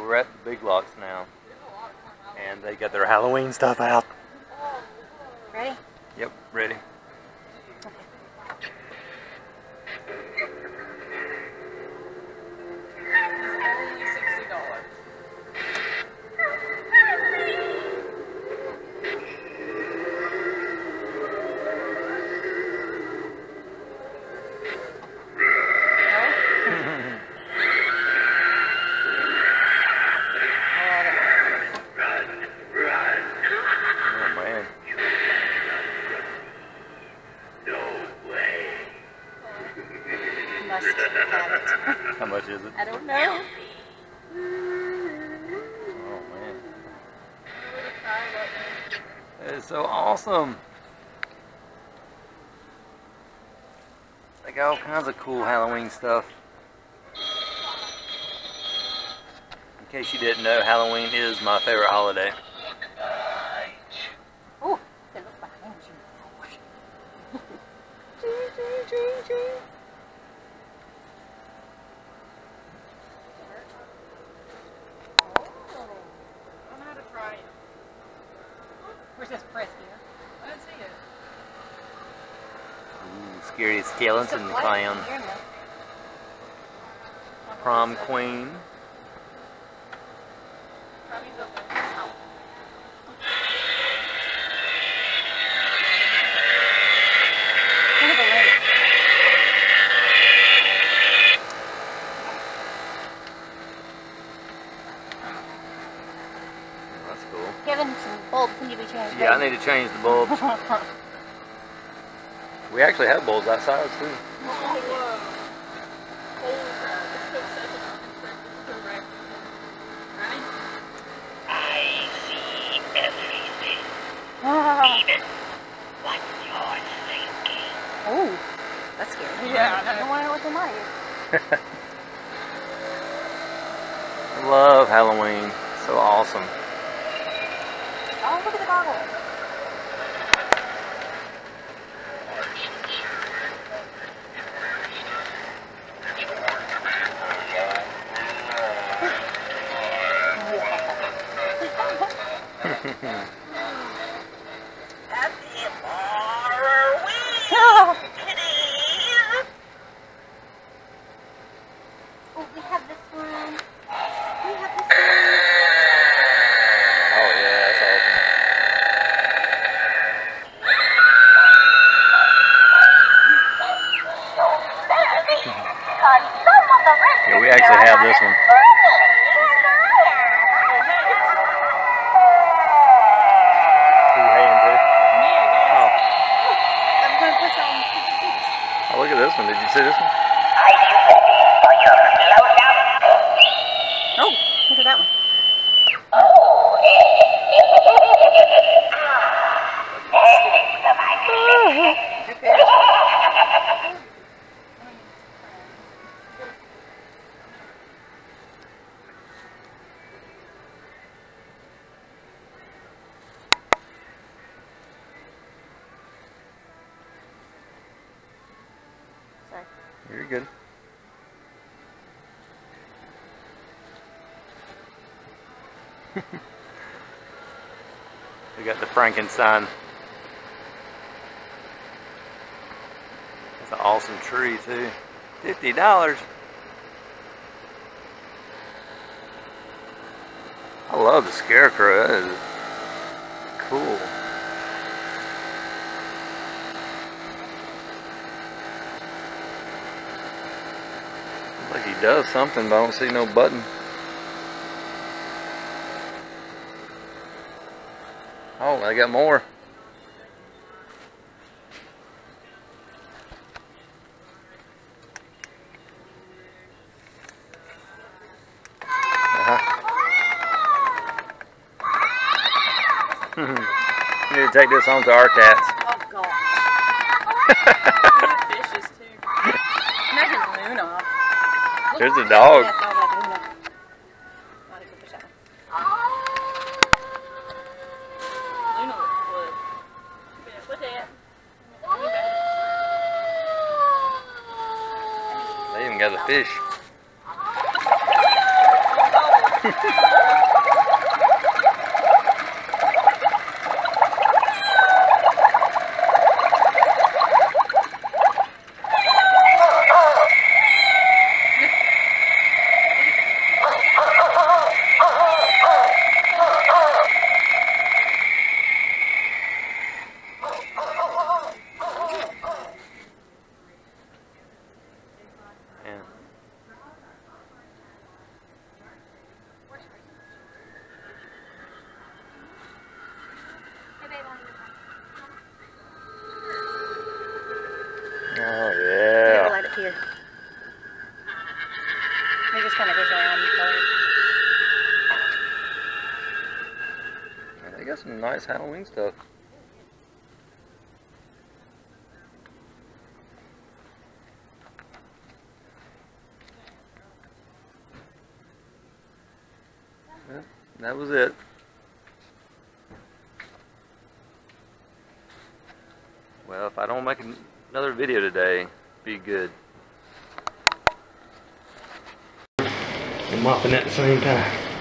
we're at the Big Lots now, and they got their Halloween stuff out. Ready? Yep, ready. How much is it? I don't know. Oh man. That is so awesome. They got all kinds of cool Halloween stuff. In case you didn't know, Halloween is my favorite holiday. Oh, they look behind you. Ching, ching, ching. Where's this press here? I didn't see it. Ooh, Scary Skeleton the Clown. Prom Queen. That's cool. Kevin, some bulbs need to be changed. Yeah, I need to change the bulbs. We actually have bulbs outside too. I see everything. Even what you're thinking. Oh, that's scary. Yeah, I don't want to know what's in my ear. I love Halloween. So awesome. Oh, look at the goggles. Happy Halloween, kiddies! Oh, we have this one. We have this one. Oh yeah, that's awesome. Yeah, we actually have this one. Oh, look at this one. Did you see this one? Are you ready for your close-up? Oh, look at that one. Oh, thanks for my Sorry. You're good. We got the Frankenstein. That's an awesome tree too. $50. I love the scarecrow. That is cool. Looks like he does something, but I don't see no button. Oh, I got more. You need to take this home to our cats. Oh, gosh. Fishes too. Imagine Luna. There's a dog. Yes, I like Luna. Not a good fish out. Luna would. What's that? They even got the fish. Oh Here, yeah. we'll light it here. It just kind of goes around the color. They got some nice Halloween stuff. Well, that was it. Well, if I don't make another video today, be good. I'm mopping at the same time.